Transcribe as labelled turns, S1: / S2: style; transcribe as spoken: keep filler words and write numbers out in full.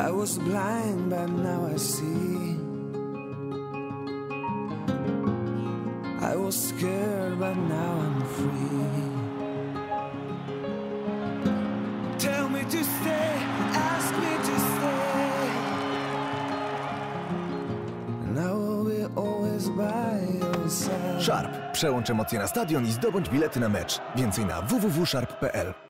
S1: I was blind, but now I see. I was scared, but now I'm free. Tell me to stay, ask me to stay, and I will be always by your side.
S2: Sharp. Przełącz emocje na stadion i zdobądź bilety na mecz. Więcej na w w w kropka sharp kropka p l.